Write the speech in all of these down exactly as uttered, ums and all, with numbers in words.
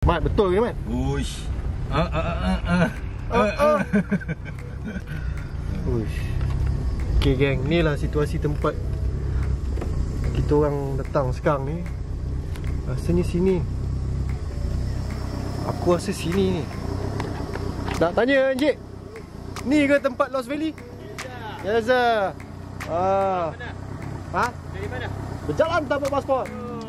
Mat, betul ke Mat? Uish. Ah ah ah ah. Ah ah. Uish. Okay geng, ni lah situasi tempat kita orang datang sekarang ni. Rasanya sini. Aku rasa sini ni. Nak tanya Encik, ni ke tempat Lost Valley? Ya Zah. Ah. Ha? Dari mana? Berjalan tanpa pasport.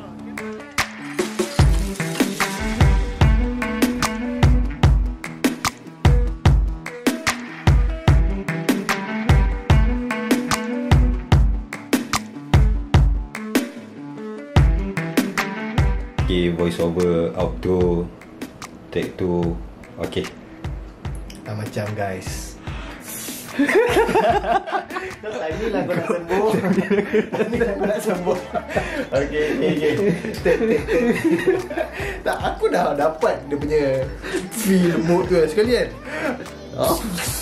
Okay, voice over, outro, take two. Okay. Ah, macam guys. Tadi lah kau nak sembuh. Tadi lah kau nak sembuh. Okay, okay, okay. Tak, aku dah dapat dia punya feel mood tu sekalian. Oh.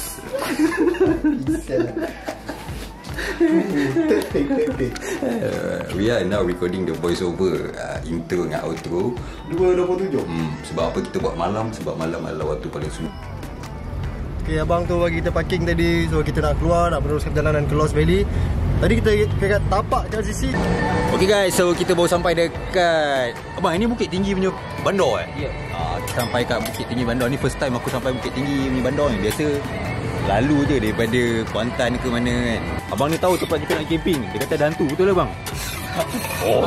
Uh, we are now recording the voice over, uh, intro dengan outro. dua dua puluh tujuh. Hmm, sebab apa kita buat malam? Sebab malam adalah waktu paling sunyi. Okay, abang tu bagi kita parking tadi. So kita nak keluar, nak meneruskan perjalanan ke Lost Valley. Tadi kita dekat tapak kat sisi. Okay guys, so kita baru sampai dekat, abang, ini Bukit Tinggi punya bandar eh? Ya. Yeah. uh, Kita sampai kat Bukit Tinggi bandar. Ni first time aku sampai Bukit Tinggi punya bandar ni. Biasa lalu je daripada Kuantan ke mana kan. Abang ni tahu tempat kita nak camping. Dia kata ada hantu, betul lah bang? Oh.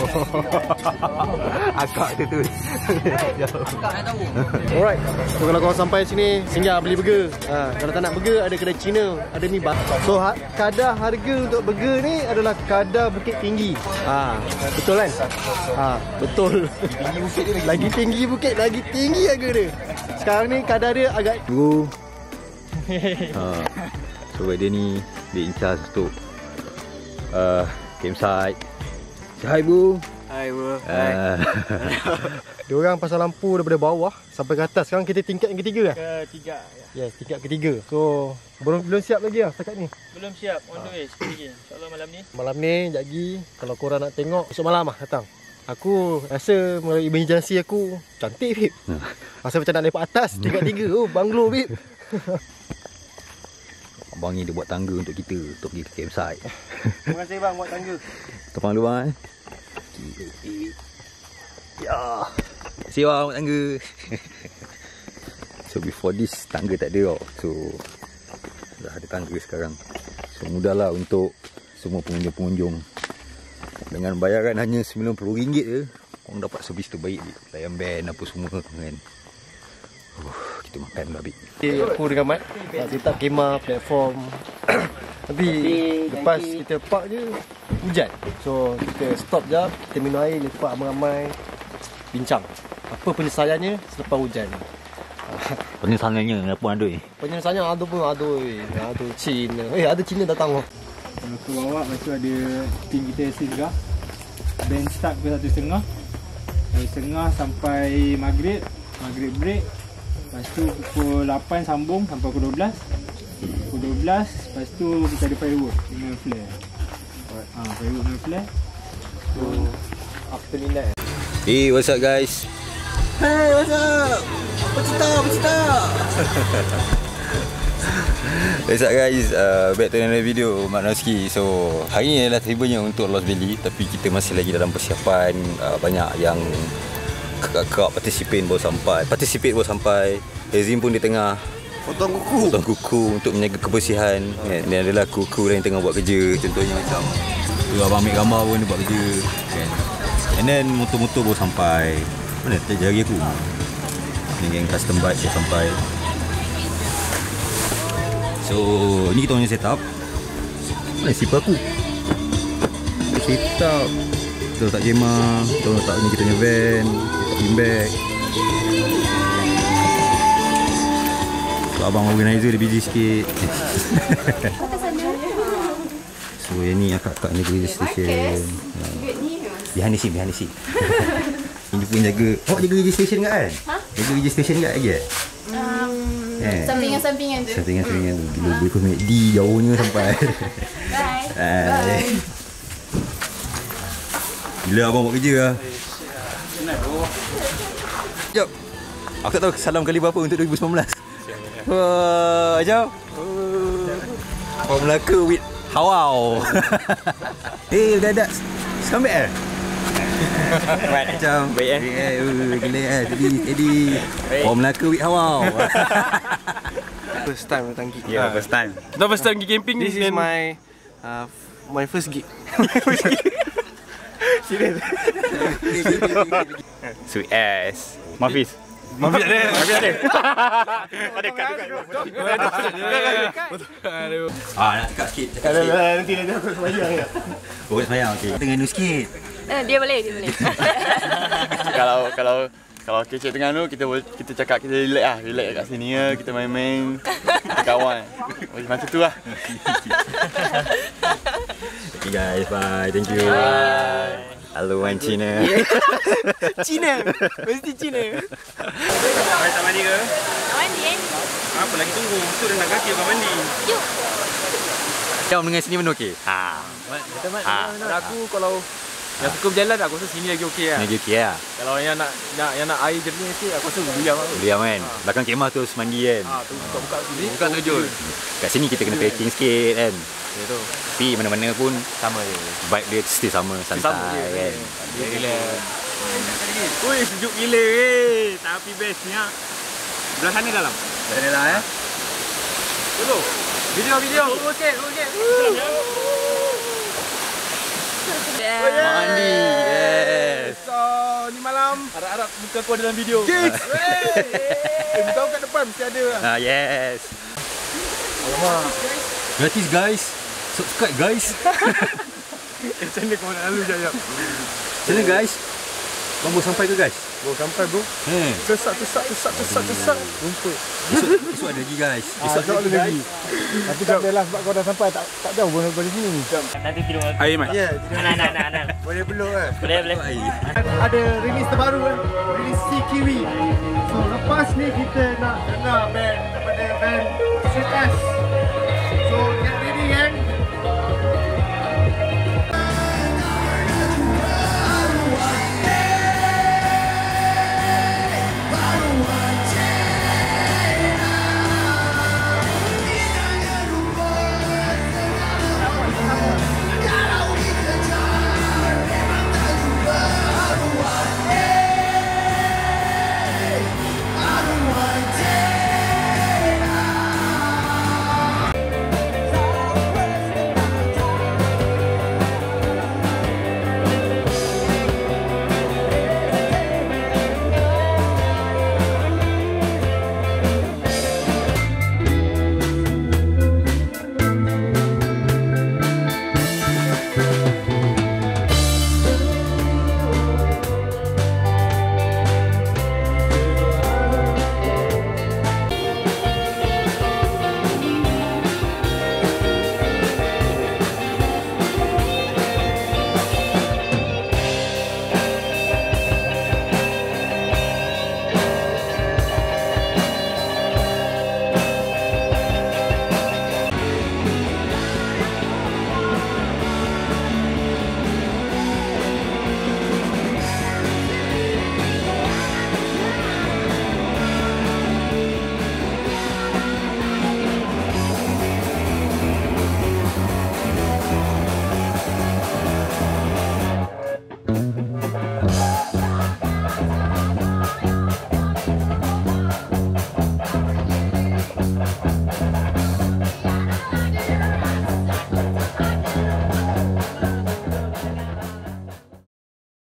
Akak tu tu. Akak dah tahu. Alright. So kalau korang sampai sini, singgah beli burger. Ha, kalau tak nak burger, ada kedai Cina, ada mi bak. So ha, kadar harga untuk burger ni adalah kadar Bukit Tinggi. Ha, betul kan? Ha, betul. Tinggi bukit dia lagi tinggi bukit, lagi tinggi harga dia. Sekarang ni kadar dia agak Bro. Ha. So dia ni dia in charge untuk uh, campsite. Hai bro. Hai bro. Uh, dia orang pasang lampu daripada bawah sampai ke atas. Sekarang kita tingkat yang ketiga lah. Ketiga. Yes, tingkat ketiga. So belum belum siap lagi lah setakat ni. Belum siap, on the way sikit lagi. InsyaAllah malam ni. Malam ni sekejap lagi, kalau korang nak tengok, esok malam lah datang. Aku rasa melalui imaginasi aku cantik babe. Rasa macam nak lepak atas tingkat tiga. Oh, banglo babe. abang ni dia buat tangga untuk kita untuk pergi ke campsite. Terima kasih bang buat tangga. Tepang dulu bang eh. Ya. See bang buat tangga. So before this tangga tak ada tau. So dah ada tangga sekarang. So mudahlah untuk semua pengunjung-pengunjung. Dengan bayaran hanya sembilan puluh ringgit je, korang dapat servis terbaik je. Layan band apa semua kan. Uh, kita makan babi. Okay, aku dengan Mat nak set up kemah, platform. Tapi lepas kita park je hujan. So kita stop jap, kita minum air, lepak ramai-ramai, bincang. Apa penyelesaiannya selepas hujan? Penyesalannya apa adoi? Penyelesaiannya ada pun adoi. Ada Cina. Eh ada Cina datang. Kalau ke bawah, lepas tu ada team kita singgah. Band start ke satu setengah. Dari setengah sampai maghrib. Maghrib break. Lepas tu pukul lapan sambung sampai pukul dua belas. Pukul dua belas, lepas tu kita ada firework dengan flare. Ha, firework dengan flare. So after midnight. Hey, what's up guys? Hey, what's up? Apa cerita? Apa cerita? What's up guys? Uh, back to another video Mat Noski. So hari ni adalah tibanya untuk Lost Valley. Tapi kita masih lagi dalam persiapan. uh, Banyak yang kakak participate baru sampai. Participate baru sampai. Ezim pun di tengah Potong kuku. potong kuku untuk menjaga kebersihan kan? Dan adalah kuku lain tengah buat kerja. Contohnya macam tu, abang ambil gambar pun dia buat kerja kan? And then motor-motor baru sampai. Mana tak jari aku. Ni geng custom bike dah sampai. So ni kita punya setup. Mana sip aku? Setup. Kita letak jemah, kita letak ni kita punya van, letak bean bag. So abang organizer dia busy sikit. So yang ni akak-akak ni registration. Behind the scene, behind the scene. Ini pun jaga. Awak jaga registration kat kan? Ha? Jaga registration kat lagi eh? Um, eh. Sampingan-sampingan tu. Sampingan-sampingan tu. Gila boleh kau M A C D jauhnya sampai. Bye. Bye. Gila abang buat kerja lah. Jom. Aku tak tahu salam kali berapa untuk dua ribu sembilan belas. Wah, jom. Orang Melaka with Hawau. Eh, dah dah. Sampai eh? Macam baik eh. Eh, gila eh. Tadi tadi. Orang Melaka with Hawau. First time datang gig. Yeah, first time. Kita first time pergi camping. This is my uh, my first gig. Serius. Sweet ass. Mafis. Mafis ada. Mafis ada. Ada kat Ah, nak cakap sikit. Cakap sikit. Nanti nanti aku semayang ya. Oh, semayang. Okey. Tengah nu sikit. Eh, dia boleh, dia boleh. Kalau kalau kalau kecek tengah tu kita boleh kita cakap kita relax ah, relax kat sini ya, kita main-main, kita kawan. Macam tu lah. Okay guys, bye. Thank you. Bye. Hello, Wan Cina. Cina. Mesti Cina. Mari tak mandi ke? Mandi eh? Apa lagi tunggu? Tu dah nak kaki kau mandi. Yuk. Jom dengan sini mana okey? Ha. Ha. Aku kalau yang suka berjalan aku rasa sini lagi okey lah. Lagi okey lah. Kalau yang nak nak yang nak air jernih sikit aku rasa diam lah. Diam kan. Belakang kemah tu mandi kan. Ha, tu buka-buka sini. Bukan terjun. Kat sini kita kena packing sikit kan. Ya tu. Tapi mana-mana pun sama je. Vibe dia still sama, santai kan. Dia gila. Ui, sejuk gila eh. Tapi bestnya belah sana dalam. Dah dah eh. Dulu. Video video. Okey, okey. Mandi. Yes. So, ni malam harap-harap muka aku ada dalam video. Gigs. Eh, kau kat depan mesti ada lah. Ah, yes. Alamak. Gratis guys. Subscribe guys. Eh, macam mana kau nak lalu Jayap? Macam mana guys? Kau boleh sampai ke guys? Bro, sampai bro. Eh. Sesak, sesak, sesak, sesak, sesak. Rumput. Esok, esok ada lagi guys. Esok ada lagi. Tapi tak adalah sebab kau dah sampai tak tak jauh pun daripada sini. Nanti video aku. Air mat. Ya, Anak anak anak anak. boleh peluk kan. Boleh boleh. Ada rilis terbaru kan. Rilis si Kiwi. So lepas ni kita nak dengar